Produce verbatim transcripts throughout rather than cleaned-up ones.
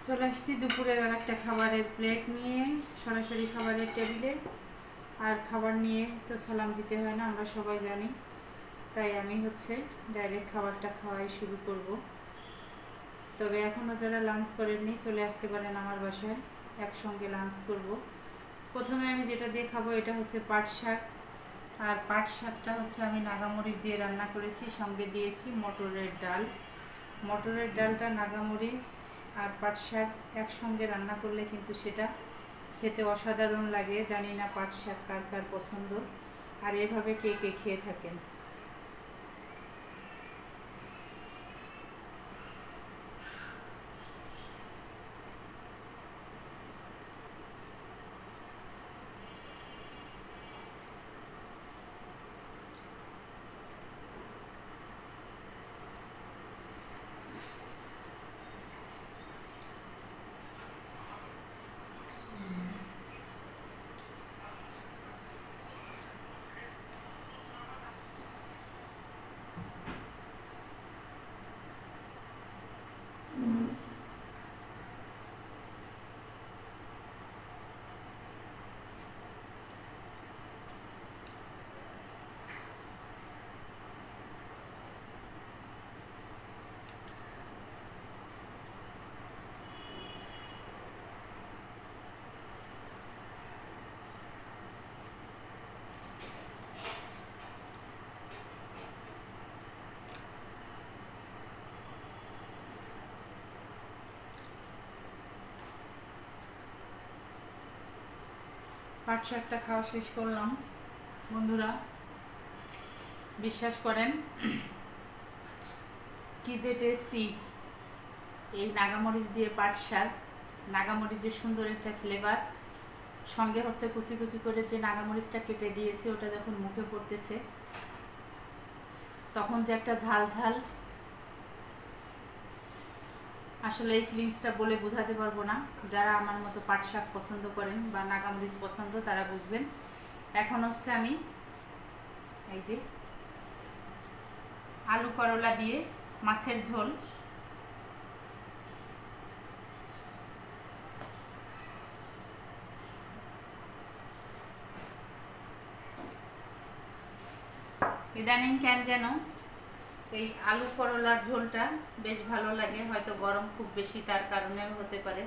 চলে আসছি দুপুরের আর একটা খাবারের প্লেট নিয়ে, সরাসরি খাবারের টেবিলে। আর খাবার নিয়ে তো সালাম দিতে হয় না, আমরা সবাই জানি। তাই আমি হচ্ছে ডাইরেক্ট খাবারটা খাওয়াই শুরু করব। তবে এখনও যারা লাঞ্চ করেননি চলে আসতে পারেন আমার বাসায়, একসঙ্গে লাঞ্চ করব। প্রথমে আমি যেটা দিয়ে খাবো এটা হচ্ছে পাট শাক। আর পাট শাকটা হচ্ছে আমি নাগামরিচ দিয়ে রান্না করেছি, সঙ্গে দিয়েছি মটরের ডাল। মটরের ডালটা নাগামরিচ আর পাট শাক একসঙ্গে রান্না করলে কিন্তু সেটা খেতে অসাধারণ লাগে। জানি না পাট শাক কার কার পছন্দ, আর এভাবে কে কে খেয়ে থাকেন। পাট শাকটা খাওয়া শেষ করলাম বন্ধুরা। বিশ্বাস করেন কি যে টেস্টি এই নাগামরিচ দিয়ে পাট শাক। নাগামরিচের সুন্দর একটা ফ্লেভার, সঙ্গে হচ্ছে কুচি কুচি করে যে নাগামরিচটা কেটে দিয়েছে ওটা যখন মুখে পড়তেছে তখন যে একটা ঝাল ঝাল, আসলে এই ফিলিংসটা বলে বোঝাতে পারবো না। যারা আমার মতো পাট শাক পছন্দ করেন বা নাগামরিচ পছন্দ তারা বুঝবেন। এখন হচ্ছে আমি এই যে আলু করলা দিয়ে মাছের ঝোল, ইদানিং কেন যেন এই আলু করলার ঝোলটা বেশ ভালো লাগে, হয়তো গরম খুব বেশি তার কারণেও হতে পারে।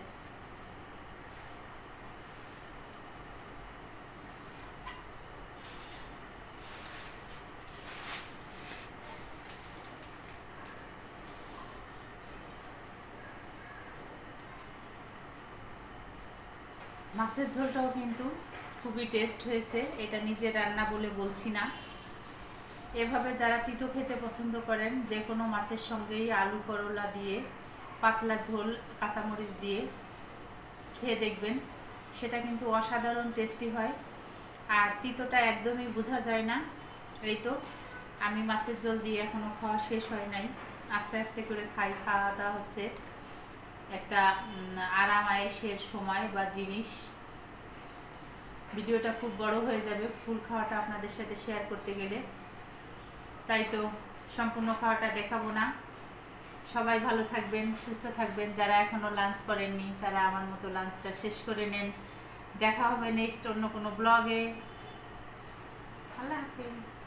মাছের ঝোলটাও কিন্তু খুবই টেস্ট হয়েছে, এটা নিজের রান্না বলে বলছি না। এভাবে যারা তিতো খেতে পছন্দ করেন যে কোনো মাছের সঙ্গেই আলু করলা দিয়ে পাতলা ঝোল কাঁচামরিচ দিয়ে খেয়ে দেখবেন, সেটা কিন্তু অসাধারণ টেস্টি হয়। আর তিতোটা একদমই বোঝা যায় না। এই তো আমি মাছের ঝোল দিয়ে এখনও খাওয়া শেষ হয় নাই, আস্তে আস্তে করে খাই। খাওয়া দাওয়া হচ্ছে একটা আরাম আয়েসের সময় বা জিনিস। ভিডিওটা খুব বড় হয়ে যাবে ফুল খাওয়াটা আপনাদের সাথে শেয়ার করতে গেলে, তাই তো সম্পূর্ণ খাওয়াটা দেখাবো না। সবাই ভালো থাকবেন, সুস্থ থাকবেন। যারা এখনও লাঞ্চ করেননি তারা আমার মতো লাঞ্চটা শেষ করে নেন। দেখা হবে নেক্সট অন্য কোনো ব্লগে। আল্লাহ হাফিজ।